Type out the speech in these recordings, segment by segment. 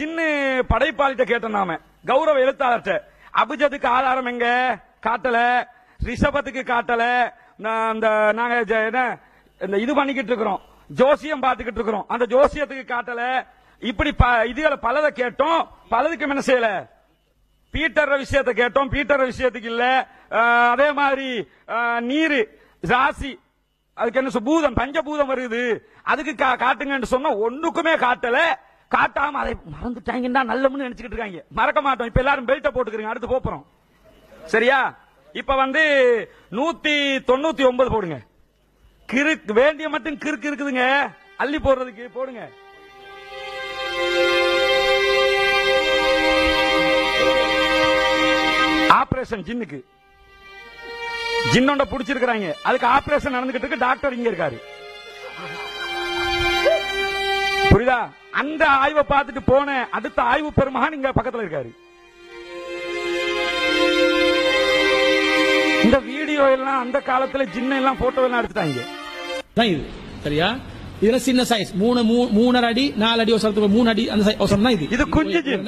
இன்னும் படைப்பாளிட்ட கேட்டோம் நாம, கௌரவ எழுத்தாளர்கிட்ட. அபிஜத்துக்கு ஆதாரம் எங்க காட்டல, ரிஷபத்துக்கு காட்டல. நாங்க இது பண்ணிக்கிட்டு இருக்கிறோம், ஜோசியம் பார்த்துக்கிட்டு இருக்கிறோம், அந்த ஜோசியத்துக்கு காட்டல. இப்படி இதுகளை பலதை கேட்டோம், பலதுக்கு என்ன செய்யல. பீட்டர் விஷயத்தை கேட்டோம், பீட்டர் விஷயத்துக்கு இல்ல. அதே மாதிரி நீரு ராசி, அதுக்கு என்ன பூதம் பஞ்சபூதம் வருது, அதுக்கு காட்டுங்கன்னு சொன்னா ஒண்ணுக்குமே காட்டல. காட்டாம அதை மறந்துட்டாங்கன்னா நல்லம்னு நினைச்சுக்கிட்டு இருக்காங்க. மறக்க மாட்டோம். இப்ப எல்லாரும் பெல்ட்ட போட்டுக்கிறீங்க, அடுத்து போறோம். சரியா? இப்ப 199 போடுங்க. கிறுக்கு வேண்டிய மட்டும் கிறுக்கு இருக்குதுங்க, அள்ளி போடுறதுக்கு போடுங்க. ஆபரேஷன் ஜின்னுக்கு, ஜின்னோட புடிச்சிருக்காங்க, அதுக்கு ஆபரேஷன் நடந்துகிட்டு இருக்கு. டாக்டர் இங்க இருக்காரு, புரியுதா? அந்த ஆய்வை பார்த்துட்டு போன அடுத்த ஆய்வு பெருமகான் இங்க பக்கத்துல இருக்காரு. இந்த வீடியோ எல்லாம் அந்த காலத்துல ஜின்ன எல்லாம் போட்டோ எல்லாம் எடுத்துட்டாங்க. இது சரியா? இதுல சின்ன சைஸ் 3.5 அடி 4 அடி ஒரு 3 அடி அந்த சைஸ் தான் இது. இது குஞ்சு ஜின்.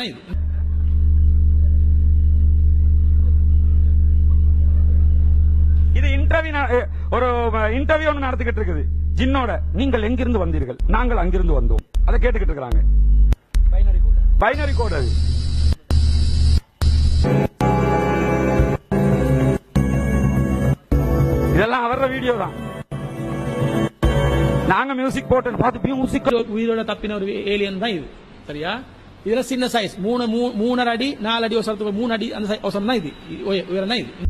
இது ஒரு இன்டர்வியூ ஒன்று நடத்திக்கிட்டு இருக்குது ஜின்னோட. நீங்கள் எங்கிருந்து வந்தீர்கள்? நாங்கள் அங்கிருந்து வந்தோம். அதை கேட்டுக்கிட்டு இருக்காங்க. பைனரி கோட் அது. இதெல்லாம் அவர வீடியோ தான். நாங்க மியூசிக் போட்டு பார்த்து மியூசிக் உயிரோட தப்பின ஒரு ஏலியன் தான் இது. சரியா? இதுல சின்ன சைஸ் 3.5 அடி 4 அடி ஒரு 3 அடி அந்த சைஸ் தான் இது. உயரம் தான் இது.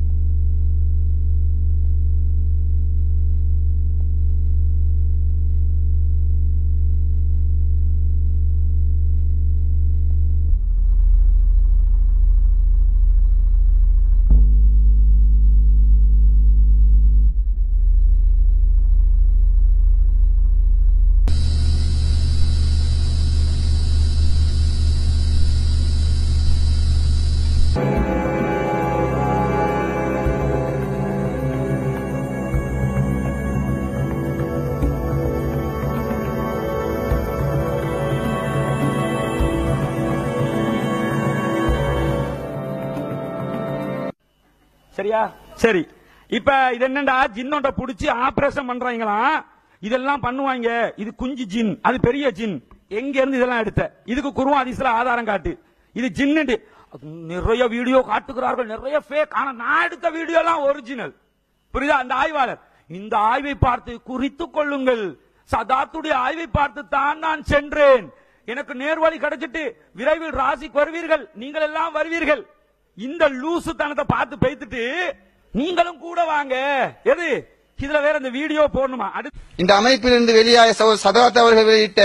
சரியா? சரி. இப்ப இது என்னடா, ஜின்னோட புடிச்சு ஆபரேஷன் பண்றாங்களா, இதெல்லாம் பண்ணுவாங்க. இது குஞ்சு ஜின், அது பெரிய ஜின். எங்க இருந்து இதெல்லாம் எடுத்த? இதுக்கு குர்ஆன் ஹதீஸ்ல ஆதாரம் காட்டு. இது ஜின்னு நிறைய வீடியோ காட்டுகிறார்கள், நிறைய ஃபேக். ஆனா நான் எடுத்த வீடியோ எல்லாம் ஒரிஜினல். புரியுதா? அந்த ஆய்வாளர் இந்த ஆய்வை பார்த்து குறித்துக் கொள்ளுங்கள், சதாத்துடைய ஆய்வை பார்த்து தான் நான் சென்றேன், எனக்கு நேர்வழி கிடைச்சிட்டு விரைவில் ராசிக்கு வருவீர்கள், நீங்கள் எல்லாம் வருவீர்கள். இந்த லூசு தனத்தை பார்த்து பேத்துட்டு நீங்களும் கூட வாங்க. எது இதுல வேற இந்த வீடியோ போடணுமா? இந்த அமைப்பிலிருந்து வெளியாய சதாத் அவர்கள் வெளியிட்ட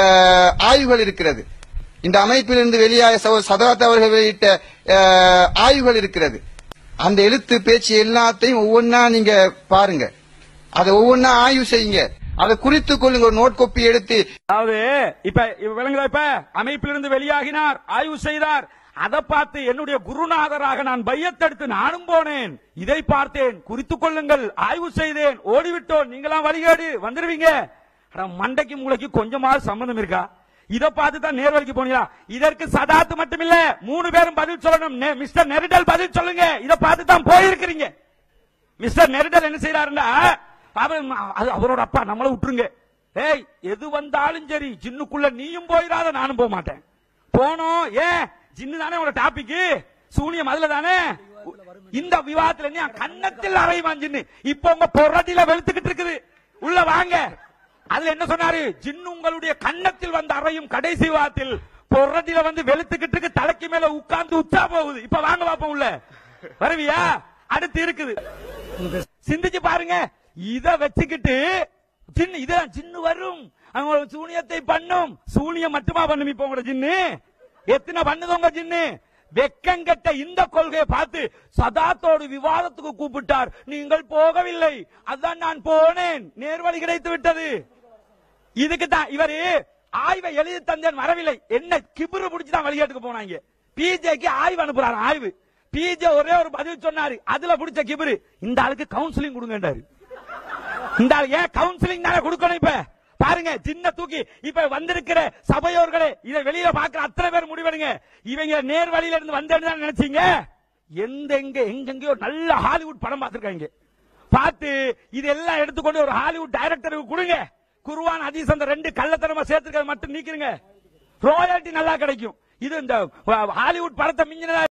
ஆய்வுகள் இருக்கிறது. இந்த அமைப்பிலிருந்து வெளியாய சதாத் அவர்கள் வெளியிட்ட ஆய்வுகள் இருக்கிறது. அந்த எழுத்து பேச்சு எல்லாத்தையும் ஒவ்வொன்னா நீங்க பாருங்க, அதை ஒவ்வொன்னா ஆய்வு செய்யுங்க, அதை குறித்துக் கொள்ளுங்க. ஒரு நோட் கோப்பி எடுத்து, அதாவது இப்ப விளங்குதா? இப்ப அமைப்பிலிருந்து வெளியாகினார், ஆய்வு செய்தார், அதை பார்த்து என்னுடைய குருநாதராக நான் பையத்தெடுத்து நானும் போனேன், இதை பார்த்தேன், குறித்துக் கொள்ளுங்கள், ஆய்வு செய்தேன், ஓடிவிட்டோம், நீங்களாம் வழிகேடு வந்துருவீங்க. மண்டைக்கு மூளைக்கு கொஞ்சமாவது சம்பந்தம் இருக்கா? இதை பார்த்து தான் நேர்வழிக்கு போனீங்களா? இதற்கு சதாத்து மட்டும் இல்ல, 3 பேரும் பதில் சொல்லணும். மிஸ்டர் நெரிடல் பதில் சொல்லுங்க. இதை பார்த்து தான் போயிருக்கிறீங்க. மிஸ்டர் நெரிடல் என்ன செய்யறாருன்னா, அவரோட அப்பா நம்மள விட்டுருங்க, ஏய் எது வந்தாலும் சரி ஜின்னுக்குள்ள நீயும் போயிடாத, நானும் போக மாட்டேன். போனோம். ஏன்? ஜின்னு தானே உங்களோட டாபிக், சூனியம் அதுல தானே. இந்த விவாதத்துல நீ கன்னத்தில் அறைவான் ஜின்னு. இப்ப உங்க பொறடியில வெளுத்துக்கிட்டு இருக்குது, உள்ள வாங்க. அதுல என்ன சொன்னாரு? ஜின்னு உங்களுடைய கன்னத்தில் வந்து அறையும். கடைசி விவாதத்தில் பொறடியில வந்து வெளுத்துக்கிட்டு இருக்கு, தலைக்கு மேல உட்கார்ந்து உச்சா போகுது. இப்ப வாங்க பாப்போம், உள்ள வருவியா? அடுத்து இருக்குது, சிந்திச்சு பாருங்க. இத வச்சுக்கிட்டு ஜின்னு, இதான் ஜின்னு வரும், அவங்க சூனியத்தை பண்ணும். சூனியம் மட்டுமா பண்ணும் இப்ப உங்களோட ஜின்னு? எத்தனை பண்ணுதவங்க ஜின்னு? வெக்கங்கட்ட இந்த கொள்கையை பார்த்து சதாத்தோடு விவாதத்துக்கு கூப்பிட்டார், நீங்கள் போகவில்லை. அதான் நான் போனேன், நேர்வழி கிடைத்து விட்டது. இதுக்கு தான் இவரு ஆய்வை எழுதி தந்தேன் வரவில்லை. என்ன கிபுரு பிடிச்சுதான் வழிகாட்டுக்கு போனாங்க. பிஜேக்கு ஆய்வு அனுப்புறாரு. ஆய்வு பிஜே ஒரே ஒரு பதில் சொன்னாரு, அதுல பிடிச்ச கிபுரு இந்த ஆளுக்கு கவுன்சிலிங் கொடுங்கன்றாரு. இந்த ஆள் ஏன் கவுன்சிலிங் தானே கொடுக்கணும்? இப்ப பாருங்க சின்ன தூக்கி இப்ப வந்திருக்கிற சபையோர்களே இதை வெளியில பாக்குற அத்தனை பேர் முடிவெடுங்க. இவங்க நேர் வழியில இருந்து வந்தேன்னு நினைச்சீங்க? எங்கெங்கயோ நல்ல ஹாலிவுட் படம் பார்த்திருக்காங்க. பார்த்து இதெல்லாம் எடுத்துக்கொண்டு ஒரு ஹாலிவுட் டைரக்டருக்கு கொடுங்க. குர்ஆன் ஹதீஸ் அந்த 2 கள்ளத்தனமா சேர்த்துக்கிறது மட்டும் நீக்கிருங்க. ராயல்டி நல்லா கிடைக்கும். இது இந்த ஹாலிவுட் படத்தை மிஞ்சினதா